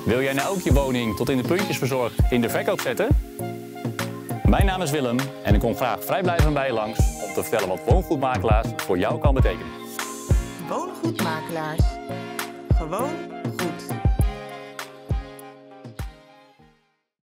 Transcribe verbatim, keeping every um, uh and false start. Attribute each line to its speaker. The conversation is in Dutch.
Speaker 1: Wil jij nou ook je woning tot in de puntjes verzorgd in de verkoop zetten? Mijn naam is Willem en ik kom graag vrijblijvend bij je langs om te vertellen wat woongoedmakelaars voor jou kan betekenen.
Speaker 2: Woongoedmakelaars. Gewoon goed.